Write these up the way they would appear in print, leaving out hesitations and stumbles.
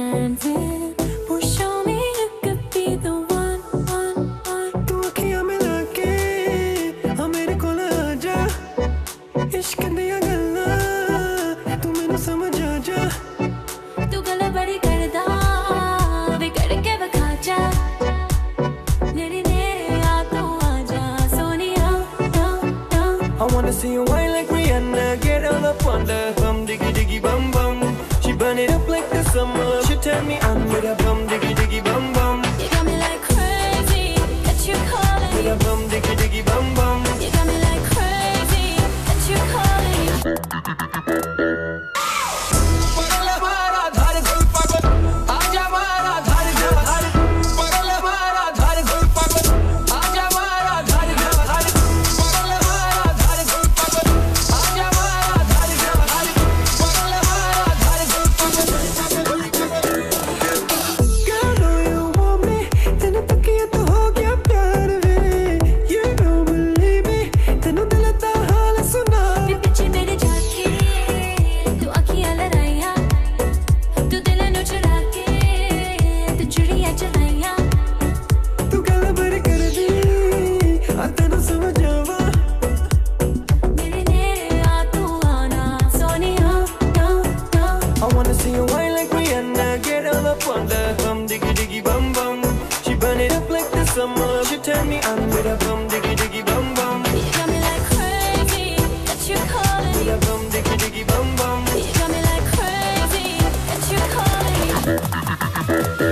dancing. Oh, show me you could be the one. तू अखियां मिला के हाँ मेरे कोल आजा, इश्क दियां गल्लां तू मैनू समझ आ जा। तू गल्लां बड़ी करदा वे करके विखा जा, मेरे नेड़े आ तू आजा Sonia. I wanna see you whine like Rihanna, get all up on the bum diggy diggy bum bum. She burn it up like the summer. She turn me on with a bum diggy diggy bum bum. You got me like crazy that you calling. With a bum diggy diggy bum bum. You got me like crazy that you calling. I wanna see you whine like Rihanna, get all up on the bum diggy diggy bum bum. She burn it up like the summer. She turn me on with a bum diggy diggy bum bum. You got me like crazy that you calling. With a bum diggy diggy bum bum. You got me like crazy that you calling.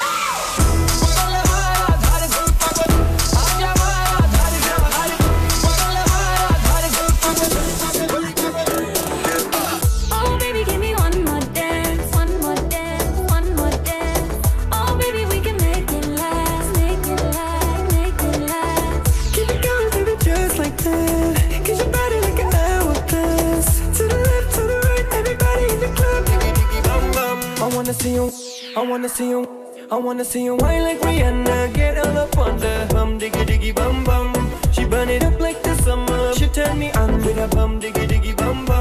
Oh baby, give me one more dance, one more dance, one more dance. Oh baby, we can make it last, make it last, make it last. Keep it going, baby, just like that. Get your body like an hourglass. To the left, to the right, everybody in the club. Diggy diggy bum bum. I wanna see you, I wanna see you, I wanna see you whine like Rihanna, get all up on the bum diggy diggy bum bum. She burn it up like the summer. She turn me on with a bum diggy diggy bum bum.